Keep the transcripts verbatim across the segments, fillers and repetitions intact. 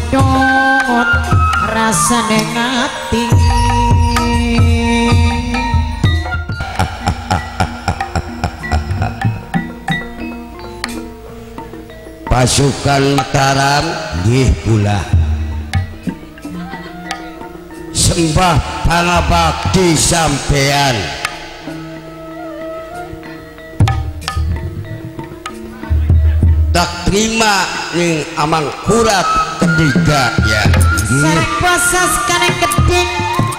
sedot rasane ngati pasukan Mataram nggih kula sembah pangabakti sampean tak terima ning amang kurat ketiga ya sareng posas kane kedik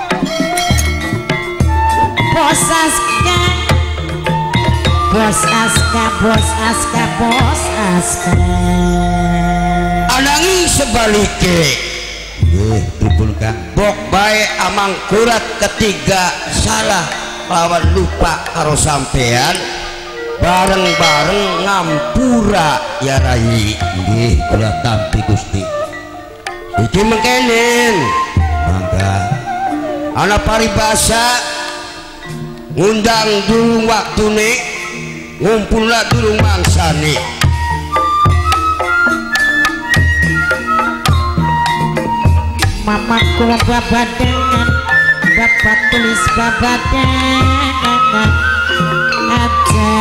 posas kan bos aska bos aska bos aska ananging sebalike nggih pripun Kang bok bae amang kurat ketiga salah lawan lupa karo sampean bareng-bareng ngampura ya Rai nggih kula tampi Gusti iki mengkenen mangga ana paribasa ngundang dulu waktune ngumpulna dulu mangsane mama kula babadengan bapak tulis babadengan aja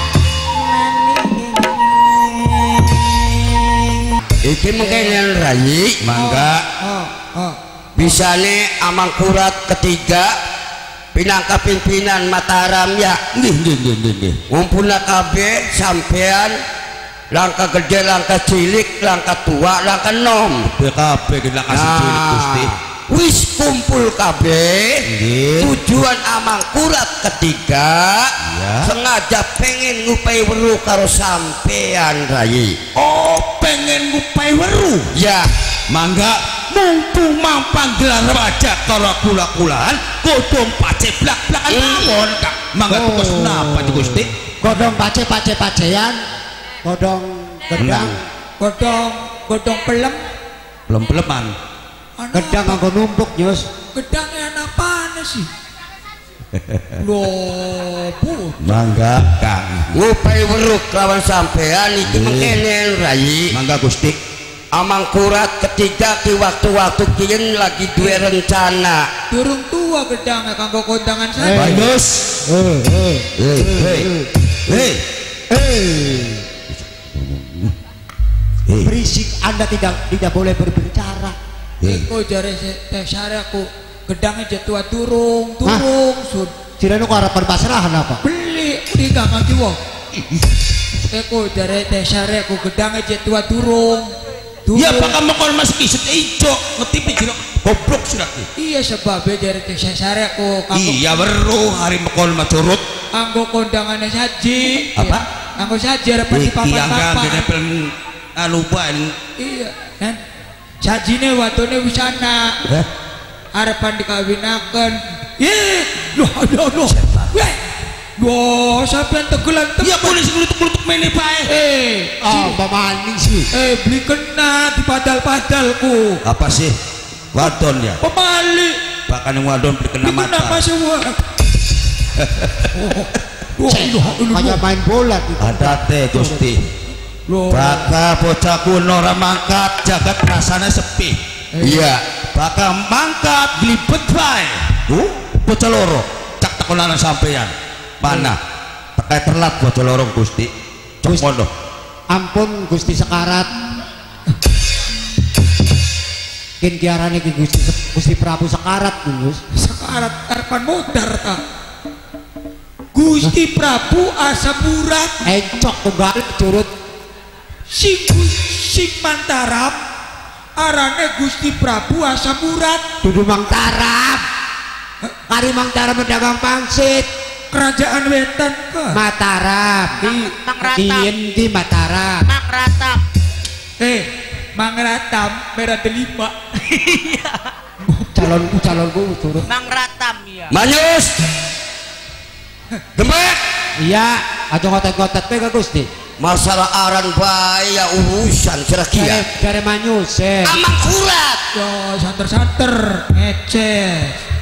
iki mengkenen Rai mangga bisane amang kurat ketiga pinangka pimpinan Mataram ya nggih nggih nggih nggih ngumpulna kabeh sampean langkah gede langkah cilik langkah tua langkah nom kabeh kita kasih cilik Gusti wis kumpul kabeh tujuan amang kurat ketiga ya. Sengaja pengen ngupai weru karo sampean Rai oh pengen ngupai weru ya mangga mumpung mampang gelar wajah karo kula-kulaan godhong pace blak-blakan mawon Kak mangga tugas napa di Gusti godhong pace pace pacean godhong gedang godhong godhong pelem belum peleman gedang nganggo numpuk Nyus gedang enak panas sih loh bu mangga Kang ngupai weru lawan sampean iki mengkene Rai mangga Gusti amang kurat ketiga ki waktu-waktu kien lagi duwe rencana durung tua gedangnya kanggo kondangan saya bagus eh eh eh eh eh berisik Anda tidak tidak boleh berbicara kok jare teh sare aku gedangnya jatuh durung durung sud jirane kok harapan pasrahan apa beli beli gak ngerti wong eko jare teh sare aku gedangnya jatuh durung iya bakal mokon mas kiset ijo ngetipi jiro goblok sudah iya sebabnya dari teh sare aku iya weru hari mokon macurut anggo kondangannya saji apa anggo saji harapan di papan-papan iki nempel anu ban iya kan sajine watone wisana harapan dikawinaken ih loh loh loh weh Wah, sampean tegelan temen. Iya boleh segulutuk-gulutuk mene bae. Eh, ah, pamani sih. Eh, beli kena di padal-padalku. Apa sih? Wadon ya? Pemali. Bahkan yang wadon beli kena mata. Kenapa semua? Oh, kayak main bola gitu. Ada teh Gusti. Bakal bocah kuno ora mangkat jagat rasanya sepi. Iya, bakal mangkat glibet bae. Uh, bocah loro. Cak tekonan sampean. Mana pakai terlat bocah lorong Gusti Gusti ampun Gusti sekarat kin diarani ki Gusti Gusti Prabu sekarat Gus sekarat arpan modar ta Gusti Prabu asa burat encok tunggal curut sing sing Mataram arane Gusti Prabu asa burat dudu Mataram kari Mataram pedagang pangsit kerajaan wetan ke Mataram di di Mataram Mangratam eh Mangratam merah delima calon calonku turun Mangratam ya Manyus Demek iya aja ngotot-ngotot pe Gusti masalah aran bae ya urusan cerah dari Manyus eh amang kurat yo santer-santer ngeces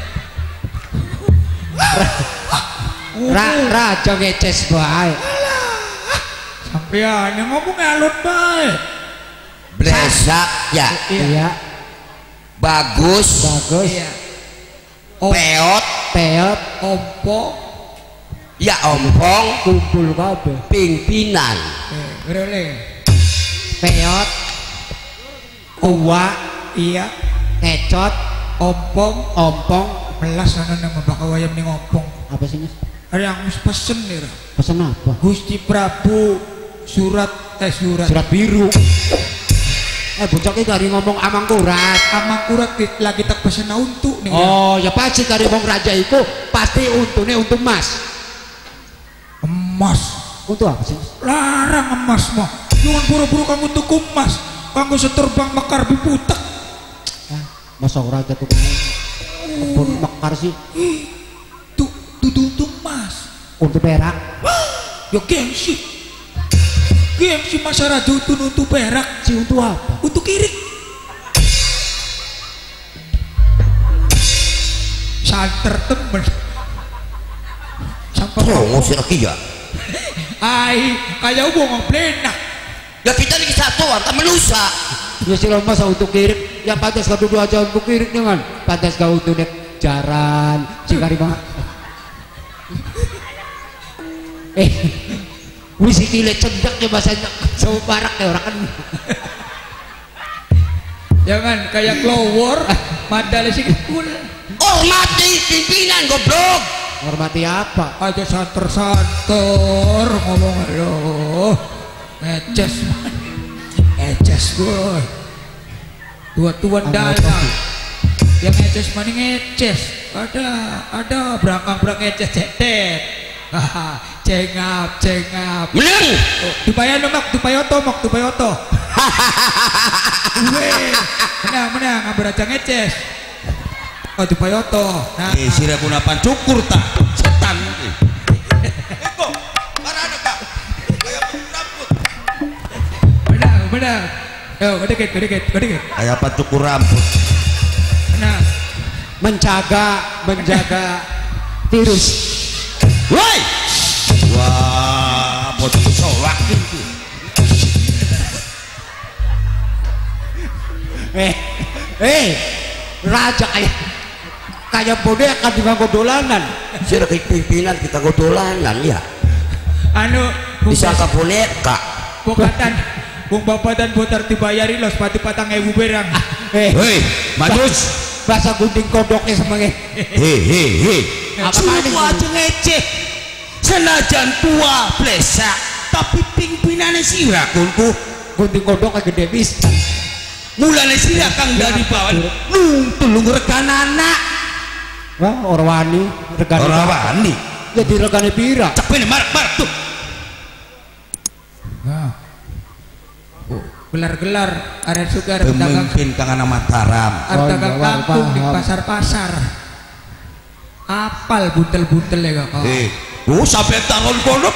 Ra raja ngeces bae. Sampean yang ngomong alot bae. Blesak ya. Iya. Bagus. Bagus. Iya. Om, Peot. Peot. ompo. Ya ompong. Kumpul kabeh. Pimpinan. Eh, berole. Peot. Uwa. Iya. Kecot. Ompong. Ompong. Melas ana nang bakal wayam ning ompong. Apa sih, Mas? Ada yang harus pesen nih. Ra. Pesan apa? Gusti Prabu surat eh surat. Surat biru. Eh bocah iki kari ngomong amang kurat. Amang kurat di- lagi tak pesen untuk nih. Oh, ya pasti kari wong raja iku pasti untune untuk emas. Emas. Untuk apa sih, Mas? Larang emas mah. Jangan buru-buru kamu tuku emas. Kamu seterbang mekar biputek. Ah, masa ora raja tuh kebun mekar sih Tuh, tuh tuh emas. untuk perak. Ya gengsi. Gengsi masa raja untuk untuk perak. Si untuk apa? Untuk kirik. Santer temen. Sampai Oh, ngusir lagi ya. Ai, kayak wong ngoplenak. Ya kita ini kesatuan, tak menusa. Ya sih masa untuk kirik, ya pantas kau dulu aja untuk kirik dengan pantas kau untuk nek jaran, si kari banget. Eh, wis iki le cendak ya bahasanya sama barak ya orang kan. Jangan kayak kelowor, madal sih kul. Hormati pimpinan goblok. Hormati apa? Aja santer-santer ngomong lo. Eces, eces gue. Tua-tuan dalang. Yang eces mana ngeces? Ada, ada berangkang-berang eces cetet. Haha, cengap, cengap. Menang. Dupayan mak, dupayoto mak, dupayoto. Weh, menang, menang, ngambil aja ngeces. Oh, dupayoto. Nah, Eh, sira gunapan cukur tak setan. Eko, para ada kak. Kayak rambut. menang, menang. Yo, kedeket, kedeket, kedeket. Kayak apa cukur rambut? Menang. Menjaga, menjaga virus. Woi. Wah, mau sholat gitu. Eh, eh, raja kayak kayak boneka di bangku dolanan. Sira kayak pimpinan kita godolanan ya. Anu, Disangka boneka. bukatan, bung bapak dan botar dibayari lo sepatu patang ewu berang. Eh, Hei, Majus. bahasa gunting kodoknya sebagai Hei, hei, hei. Apa Suruh maning? aja ngeceh. Senajan tua plesak, tapi pimpinannya sira kunku. gunting kodok kayak gede pisan. Mulane sira kang dari bawah. Nung tulung rekan anak. Wah, orang wani, regane. Ora wani. Jadi regane pira? Cepene marak-marak tuh. Gelar-gelar, ada sugar dagang, Pemimpin kang anak Mataram. ada Oh, dagang iya, kampung di paham. pasar-pasar. Apal buntel-buntel ya kak. Eh, oh sampai tangan kono.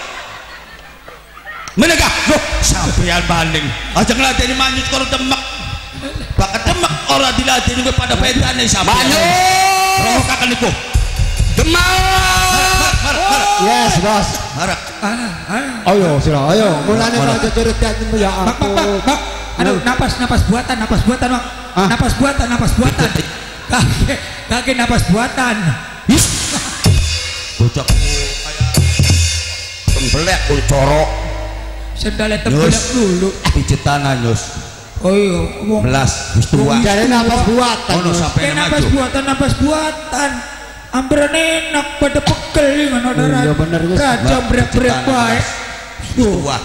Menegak, loh, sampean banding. Aja ngelatih manyut karo demek. Bakat demek ora dilatih juga pada petane sampean. Manyut. Rokakan iku. Demam. Marak, marak, marak. Yes, bos. Marak. Ah, ah. Ayo, sira, ayo. Mulane Mana? raja ceritain ya Mak, mak, mak, ampun. mak. Aduh, napas, napas buatan, napas buatan, mak. Hah? Napas buatan, napas buatan. Kakek, kakek napas buatan. Bocah Tembelek pun corok. Sendalnya tembelak Nyus. dulu. pijet tangan nyus. Oh iya, ngomong. Belas wis tua. Jadi napas buatan. Ono Bos. sampai Kayak maju. napas buatan, napas buatan. Amberan enak pada pekel dengan ada Oh, iya, bener, Gus. raja berak-berak Pijet tangan, baik. Belas. Wis tua.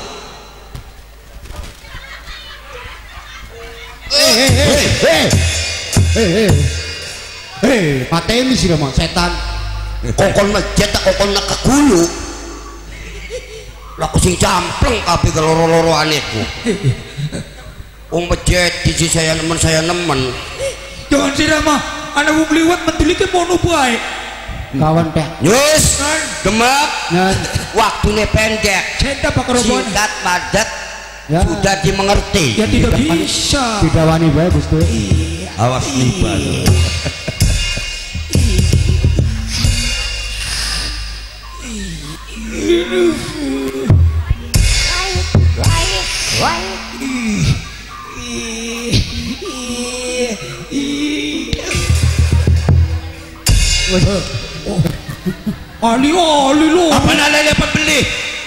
Eh, eh, eh, eh. Eh, eh. Eh, pateni sih mah setan. Kokon masjid tak kokon nak kegulu. Laku sing campleng kabeh ke loro-loro anekku. Wong masjid siji saya nemen saya nemen. Jangan sirama, anak wong liwat mentulike mono baik. Kawan teh. Nyus, demek, Nah, waktunya pendek, Senta pak roboan. singkat, padat, ya. sudah dimengerti. Ya tidak bisa. Tidak wani bae, Bos. Tuh. Awas niban. Ali-ali lu. Apa nalele pembeli?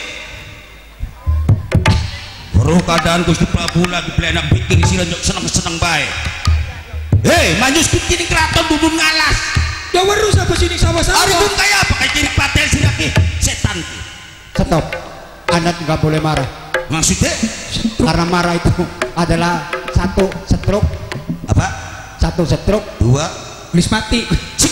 Baru keadaan Gusti Prabu lagi belenak bikin sira seneng-seneng bae. Hei, manjus kini keraton dudun ngalas. Ya weru sapa sini sama-sama. Ari pun kaya apa kayak kiri patel sira ki setan ki. Stop. Anda nggak boleh marah. Maksudnya? Karena marah itu adalah satu stroke. Apa? Satu stroke. Dua. Wis mati.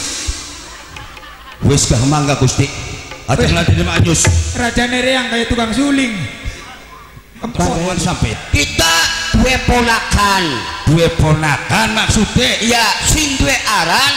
Wis gak mangga Gusti. Ada ngladeni manjus. Raja Nereang kayak tukang suling. Kepon sampai. Kita dua ponakan. Dua ponakan maksudnya? Ya, sing duwe aran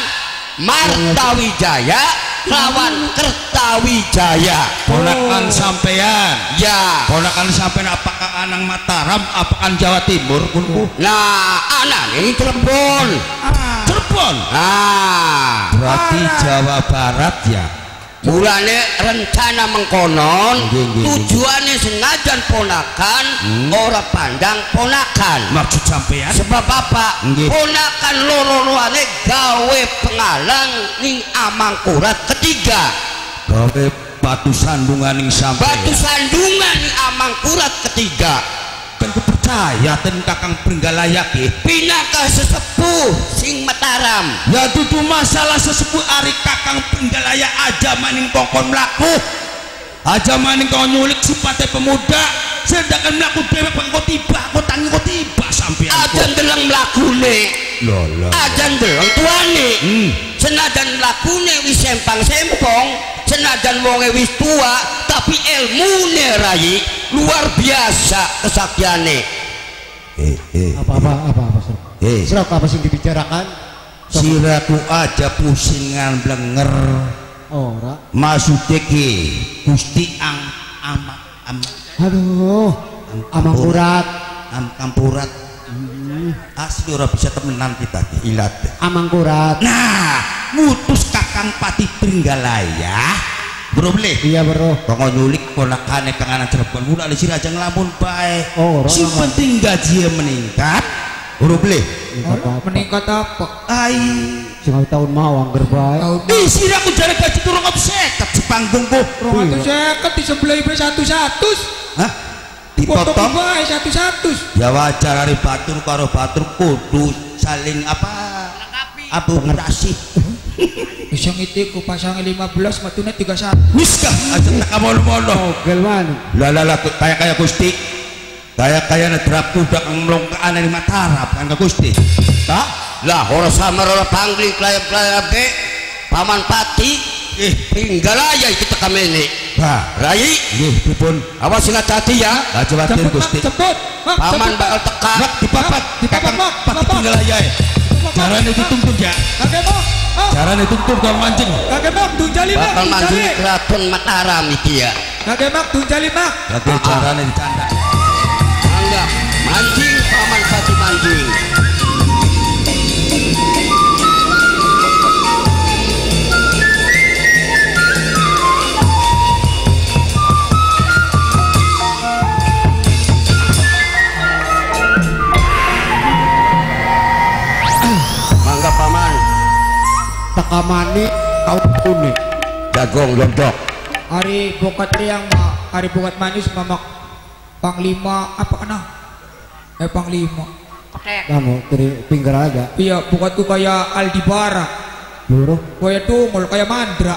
Martawijaya lawan Kertawijaya. Ponakan sampean. Ya. Ponakan sampean apakah Anang Mataram, apakah Jawa Timur? Nah, anak ini Cirebon. Ah. Cirebon. Ah, Berarti Jawa Barat ya. mulane rencana mengkonon Nggih, nggih, nggih. tujuannya senajan ponakan ora pandang ponakan. Maksud sampean? Sebab apa? Nggih. Ponakan loro-lorone gawe pengalang ning Amangkurat ketiga. Gawe batu sandungan ing sampean. Batu sandungan ning Amangkurat ketiga. Kan kepercaya ten Kakang Pringgalaya ki. Pinaka sesepuh sing Mataram. Ya dudu masalah sesepuh ari Kakang Pringgalaya aja maning kongkon mlaku. Aja maning kau nyulik sipate pemuda. Sedangkan mlaku dhewe kok tiba, kok tangi kok tiba sampean. Aja ndeleng mlakune. Lho lho. Aja ndeleng tuane. Hmm. Senajan mlakune wis sempang-sempong, senajan wonge wis tua, tapi ilmune rai luar biasa kesaktiane. Eh eh. Apa-apa, apa-apa, Sir. Eh. Sir, apa sih dibicarakan? Siraku aja pusingan blenger. Ora. Maksudnya ki Gusti ang ama am Aduh. Amangkurat. am kampurat. Asli ora bisa temenan kita ki ilat. Amangkurat. Nah, mutus Kakang Pati Pringgalaya. Bro boleh? Iya, Bro. Kok nyulik ponakane Kang Anang Cirebon mula ali sira aja nglamun bae. Oh, ora. Si penting gaji meningkat. Bro boleh? Meningkat apa? Ai, Sing tahun mau angger bae. Tahun ih sira aku jare gaji turun ngop seket di panggungku. rong atus seket di sebelah ibu satu satu. Hah? Potong Dipotong? bae satu satu. Ya wajar hari batur karo batur kudu saling apa? Apa ngerasi? Isang itu ku pasang lima belas matune tiga satu. Wis kah aja tak kamono-mono. Gelman. Lah lah lah kaya kaya Gusti. Kaya kaya nedrap kuda kang mlongkaan dari Mataram kan ka Gusti. Tak? Lah ora samar ora panggling klaya-klaya be Paman Pati Eh, Pringgalaya kita kamene. Pak. Rai, Nggih pripun? awas hati-hati ya. Aja watir Gusti. Cepet, Mak, Paman cepet, bakal Mak. teka. Mak dipapat, Dipapat, Mak. Pati Dipapat. Pringgalaya. Carane dituntun ya. Kakek Mak, ah, Carane dituntun kang mancing. kakek Mak, tunjali Mak, Bakal tunjali. manjing keraton Mataram iki ya. Kakek Mak, tunjali Mak. Tapi carane dicanda. Mangga mancing Paman Pati mancing. Mangga Paman. Tekamani kau kuning. Jagong londok. Hari bukat riang Mak, hari bukat manis Mamak Panglima apa kena? Eh Panglima. Kamu dari pinggir aja. Iya, bukatku kayak Aldibara. Bro. Kayak Tungol, kayak Mandra.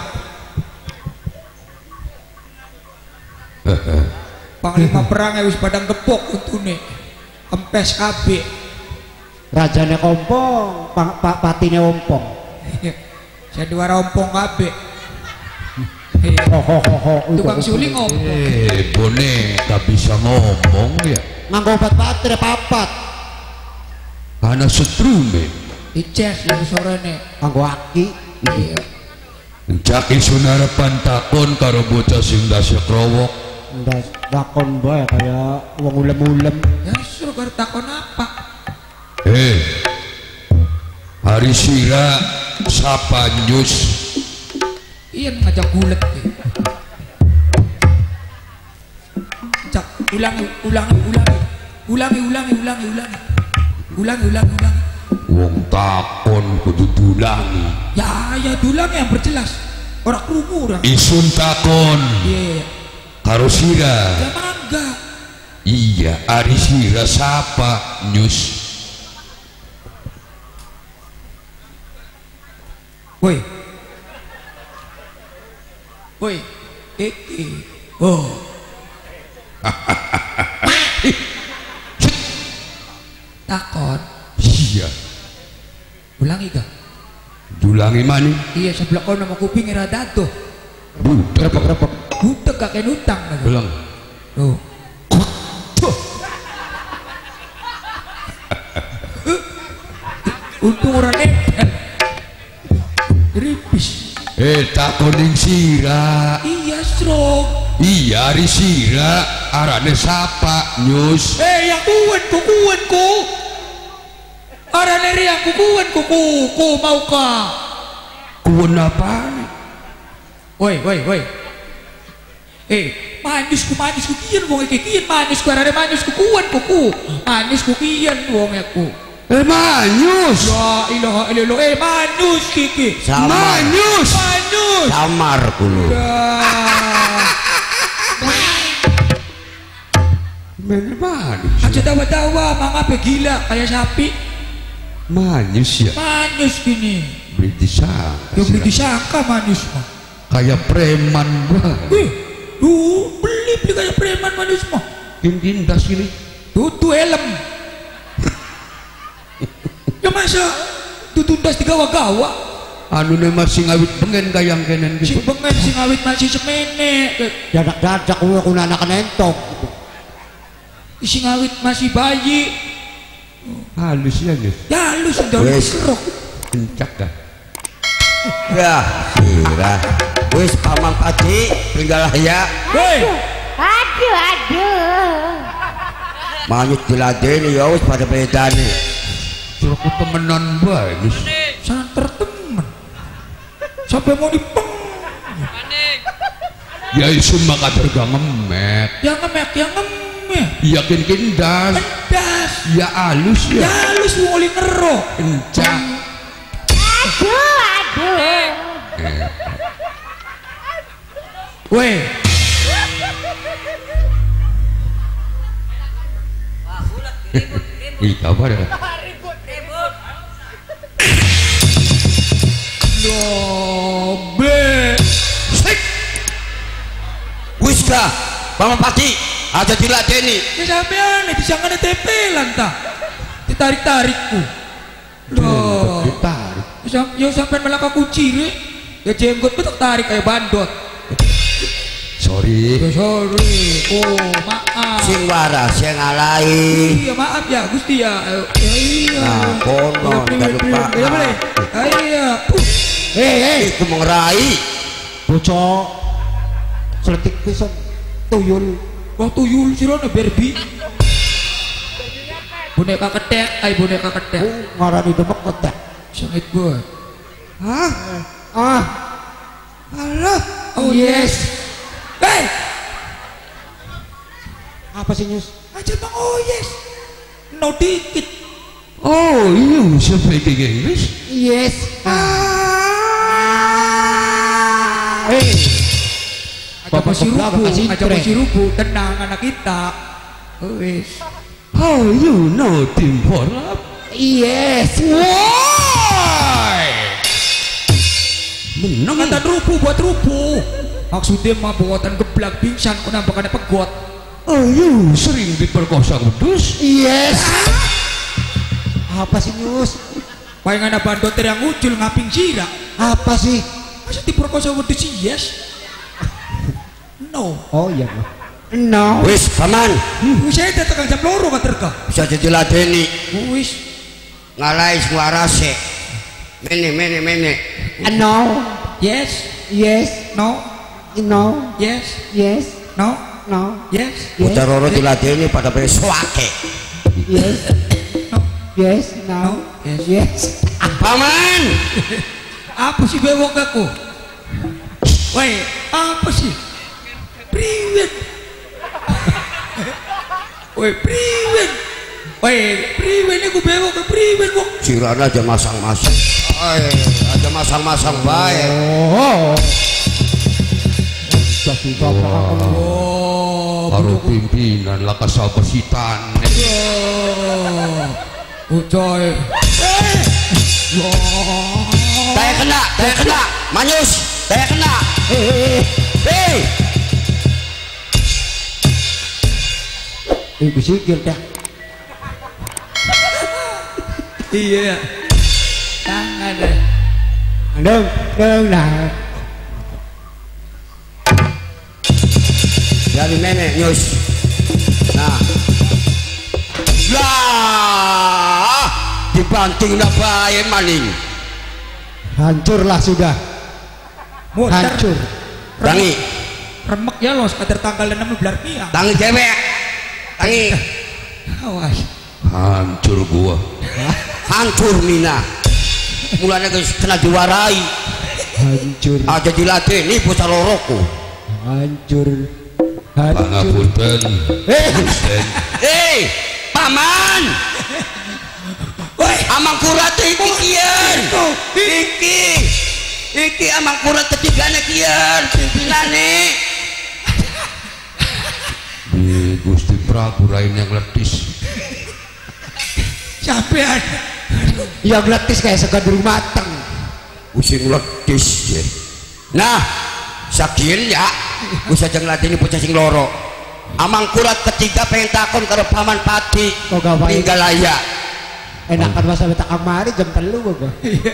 Panglima perang wis padang gepok untune. Kempes kabeh. Rajane kompong, pa, pa, patine ompong. Saya dua ompong kabeh. Ho ho ho ho. Tukang suling ompong. Eh, boneka bisa ngomong ya. Nganggo obat baterai papat. Karena setrume. Ices yang sorene. Nganggo aki. Iya. Jaki sunara pantakon karo bocah sing dasya krowok. Ndas dakon bae kayak wong ulem-ulem. Ya suruh gar takon apa? Eh, hari sira sapa nyus. Iya ngajak gulet. Cak ulangi, ulangi, ulangi, ulangi, ulangi, ulangi, ulangi, ulangi, ulangi, ulangi. Wong takon kudu dulangi. Ya, ya dulang yang berjelas. Orang krungu orang. Isun takon. Iya. Karo sira. Ya mangga. Iya, ari sira sapa nyus. Woi. Woi. Iki. Oh. Takon. Iya. Ulangi kah? Dulangi mani. Iya sebelah kau nama kuping rada tuh. Budak repok. Budak kakek utang. Ulang. Tuh. Untung orang nempel. Ripis. Eh takoning sira. Iya strong. Iya ari sira arane sapa nyus. Eh yang kuwen ku kuwen ku. Arane yang ku kuwen ku ku ku mau ka. Kuwen apa? Woi woi woi. Eh manis ku manis ku kian wong iki kian manis ku arane manis ku kuwen ku ku. Manis ku kian wong aku. Eh manyus. La ilaha illallah. Eh manus kiki. Samar. Manyus. Manus. Samar kulo. Men manis. Aja tawa-tawa, mangapa gila kayak sapi. Manyus ya. Manus gini. Beli disangka. Ya beli disangka manus mah. Kayak preman banget. Wih, duh beli beli kayak preman manus mah. Dindas ini. Tutu helm. Ya masa tutundas digawa-gawa. Anu ne masih ngawit bengen kayang kenen Si gitu. bengen si ngawit masih semene. Dadak-dadak kuwi aku anak nentok. Si ngawit masih bayi. Halus ya guys. Ya lu sudah Wes. kerok. Kencak dah. Ya, sira. Wis paman padi tinggal ya. Hei, Aduh, aduh. Manyut diladeni ya wis pada bedane. Suruh ku temenan bae guys. santer temen. Sampai mau dipeng. Ya isun maka terga ngemek. Yang ngemek, yang ngemek. Yakin kindas. Das. Ya halus ya. Ya lu semua oli ngerok. Kencak. Aduh, aduh. Weh. Ih kabar ya. Lobe. Wis dah, paman padi aja diladeni. Ya sampean disangka tepelan ta. Ditarik-tarikku. Loh. Ditarik. Ya sampean melaka kunci ya jenggot betul tarik kayak bandot. Sorry. Ya sorry. Oh, maaf. Sing waras sing ngalahi. Iya, maaf ya, Gusti ya. Ya iya. Nah, kono Ya, jangan lupa. Ya boleh. Ah, iya. Uh. Hei, hei, Iku mengerai. bocah seletik pisan tuyul. Wah tuyul sirone Barbie. Boneka ketek, ay boneka ketek. Oh, ngarani demek ketek. Sengit boy. Hah? Ah. Alah. Oh Yes. Hei, Apa sih, Nyus? aja bang oh yes. No dikit. Oh iya speaking English. Yes. Hei. Aja Bapak masih sebelah, rubuh, Bapak Sintre. aja masih rubuh. Tenang anak kita. Oh yes. How you know Tim Forap? Yes. Why? Menang Kata rubuh buat rubuh. Maksudnya mah buatan geblak pingsan kau nampakannya pegot. Oh you sering diperkosa kudus? Yes. Apa sih, Nyus? Paling ada bandot yang muncul ngaping sira. Apa sih? Masa diperkosa wedus yes? No. Oh iya. No. Wis paman Wis saya datang jam loro ka terka. bisa jadi ladeni. Wis. Ngalahi semua rase. Mene mene mene. No. Yes. Yes. No. No. Yes. Yes. No. No. Yes. Yes. Udah roro diladeni pada beswake. Yes. No. Yes. No. Yes. Yes. Paman. Apa sih bewok aku? Woi, apa sih? Priwet. Woi, priwet. Woi, priwet ini aku bewok ke priwet kok. Sirana aja masang-masang. Ay, aja masang-masang baik. Oh. Jadi bapak aku. Oh, karo bujuk. pimpinan lah kasabesitan. Oh, coy. Eh. Wah. Saya kena, saya kena, manyus, saya kena. Hei, hei, Ibu sikil dah. Iya. Tangan deh. Đừng, đừng là dari nenek nyus. Nah, lah, dibanting nak baik maning. hancurlah sudah. Muter. Hancur. Tangi, Remek ya lo sekadar tanggal enam belas Piang. tangi cewek, tangi, Awas. Hancur gua. hancur Mina. Mulanya guys kena diwarai. Hancur. Aja dilatih nih bocah loroku. Hancur. Hancur. Pangapunten. Gusten. Eh, paman. Woi, amang kurat iki kian. Iki. Iki amang kurat ketiganya kian pimpinane. Di Gusti Prabu Rain yang letis. Sampean. Yang letis kayak segadur mateng. Using letis ya. Nah, sakian ya. Bisa jeng latih ini bocah sing loro. Amang kurat ketiga pengen takon karo paman Pati. Kok gak baik? Tinggal layak. Enakan masa betak kamari jam telu gua.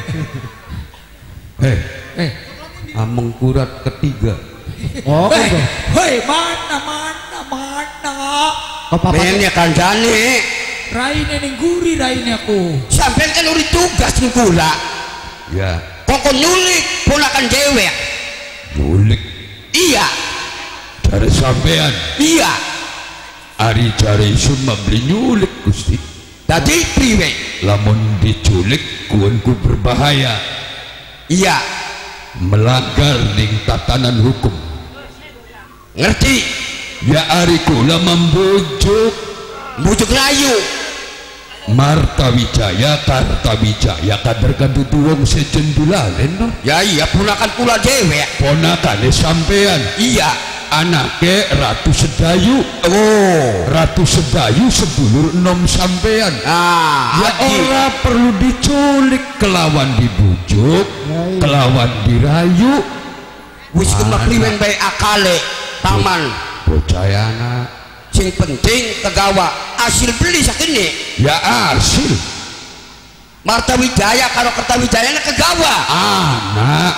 Eh, Eh. ameng kurat ketiga. Oh, Hei, kok. hei, mana mana mana. Kok papa Mennya kancane. Raine ning guri raine aku. Sampai kan uri tugas nih kula. Ya, Kok nyulik ponakan dewek. nyulik. Iya, Dari sampean. iya. Ari jari sun membeli nyulik Gusti. Tadi priwe. Lamun diculik kuanku berbahaya. Iya, Melanggar ning tatanan hukum. ngerti. Ya ari kula membujuk Bujuk rayu. Martawijaya Kartawijaya kader kandudu wong sejendulalen no. Ya iya ponakan kula dewek. Ponakane sampean. Iya. Anake Ratu Sedayu. Oh. Ratu Sedayu sedulur enom sampean. Nah, Ya adi. ora perlu diculik, kelawan dibujuk, kelawan dirayu. Wis kena priwen bae akale paman. Bocah anak. Sing penting kegawa hasil beli sakene. Ya asil Martawijaya karo Kertawijaya kegawa. anak.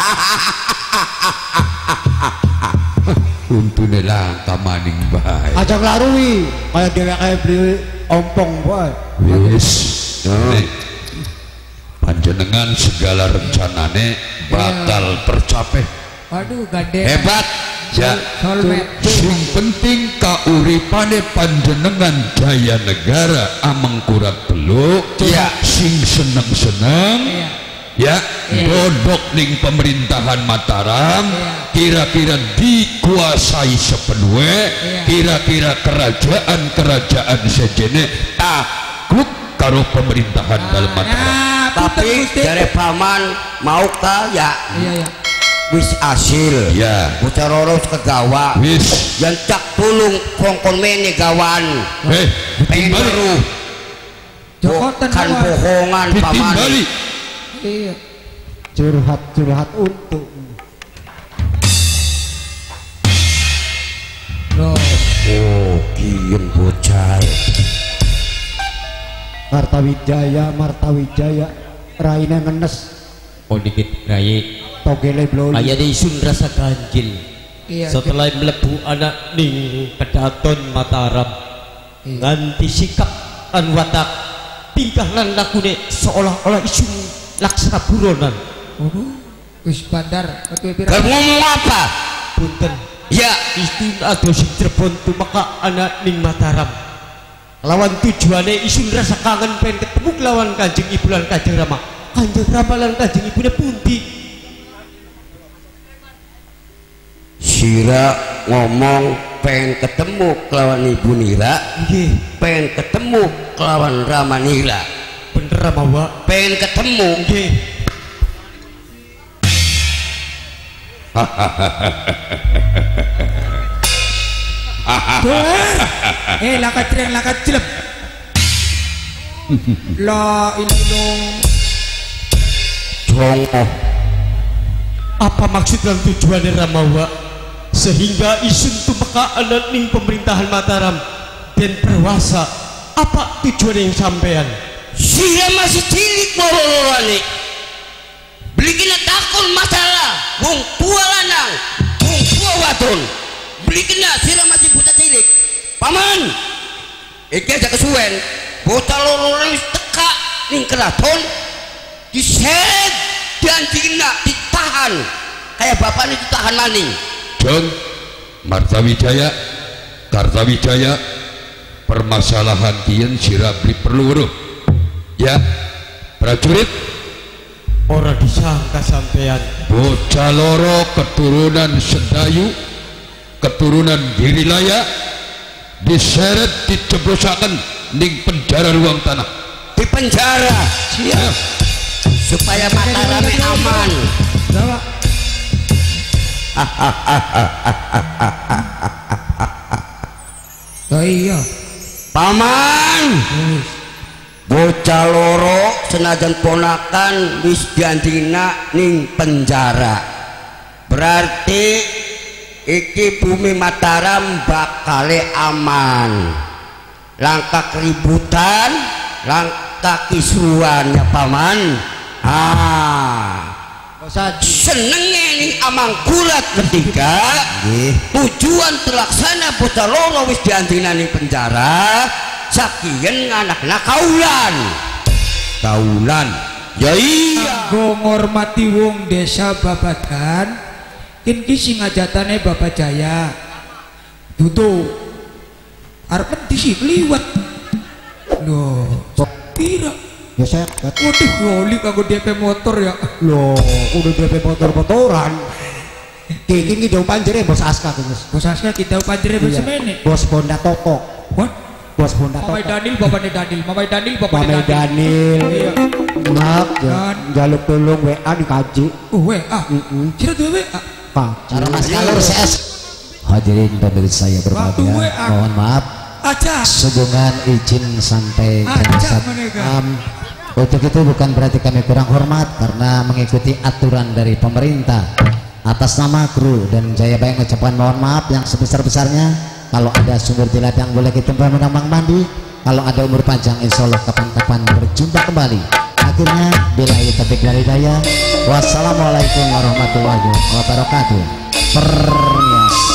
Untune langka maning bae. ajak larui kayak dia kayak beli ompong boy. Wis. Nek panjenengan segala rencanane bakal tercapai. Waduh, gade. Hebat. Ya. Solmet. Sing penting kauripane panjenengan Jaya Negara ameng kurat teluk. Iya. Sing seneng-seneng. Iya. Ya, dodok ning pemerintahan Mataram. Iya. Kira-kira dikuasai sepenuhnya. Iya. Kira-kira kerajaan-kerajaan sejene takluk karo pemerintahan dalam Mataram. Nah, Tapi Gusti. dari paman mau ka ya Iya, iya. wis asil. Ya, Bocah roros kegawa. wis. Yang cak tulung kongkon mene gawan. Eh, Pengen ditimbali. baru. Jokotan Kan kawan. bohongan paman. Ditimbali. Iya. Curhat curhat untuk Loh, Oh, kian bocah. Martawijaya Martawijaya Raina ngenes Oh dikit rai togele bloli. ayah di isun rasa ganjil iya. setelah melebu anak ning kedaton Mataram Iya. nganti sikap lan watak tingkah lan lakune seolah-olah isun laksana buronan. Waduh, wis bandar. Oke, Kau ngomong apa? Punten Ya, istun ado sing Cirebon tumaka anak ning Mataram lawan tujuane isun rasa kangen pengen ketemu lawan Kanjeng Ibu lan Kanjeng Rama. Kanjeng Rama lan Kanjeng Ibune pundi? Sira ngomong pengen ketemu kelawan Ibu Nira, Nggih, pengen ketemu kelawan Rama Nira, bener Rama wa. pengen ketemu. Nggih. Eh lakat tren lakat cilep. La ini dong. Jongo. Apa maksud dan tujuannya Ramawa sehingga isun tumeka anak ning pemerintahan Mataram dan perwasa? Apa tujuan yang sampean? Sira masih cilik bawa-bawa beli kena takon masalah wong tua lanang wong tua wadon beli kena sira masih bocah cilik paman iki aja kesuwen bocah loro wis teka ning keraton diseret dan dikena ditahan kayak bapak ini ditahan maning. John Martawijaya Kartawijaya permasalahan kian sira beli perlu uruh ya prajurit orang disangka sampean bocah loro keturunan Sedayu keturunan Girilaya diseret diceblosaken ning penjara ruang tanah Di penjara ya. Supaya Mataram aman. Bawa. Oh iya Paman bocah loro senajan ponakan wis diantina ning penjara berarti iki bumi Mataram bakale aman langkah keributan langkah kisruan ya paman. Ah senengnya ning Amangkurat ketiga tujuan terlaksana bocah loro wis diantina ning penjara sakien anak-anak kaulan kaulan ya iya go ngormati wong desa babagan kin ki sing ajatane Bapak Jaya dudu arep disi kliwat lho pira Ya saya waduh loli kanggo D P motor ya loh udah D P motor-motoran. Kayak gini jauh panjere bos Aska Gus. bos Aska kita panjere Iya. bersemene Bos Honda Toko. what Bos Honda Toko. Mamai Danil bapaknya Danil Mamai Danil bapaknya Mamai Danil. Iya. Maaf ya. Dan- Jaluk tolong W A dikaji. oh we ah sira tuh we ah Pak. Cara Mas Kalur C S. Hadirin pemirsa yang Waktu berbahagia, W A. mohon maaf aja sehubungan izin sampai Acak, jam mereka. enam. Untuk itu bukan berarti kami kurang hormat karena mengikuti aturan dari pemerintah. Atas nama kru dan Jaya Bayang ucapan mohon maaf yang sebesar-besarnya. Kalau ada sumber jilat yang boleh kita menambang mandi, kalau ada umur panjang insya Allah kapan-kapan berjumpa kembali. Akhirnya billahi taufiq wal hidayah. Wassalamualaikum warahmatullahi wabarakatuh. Permias.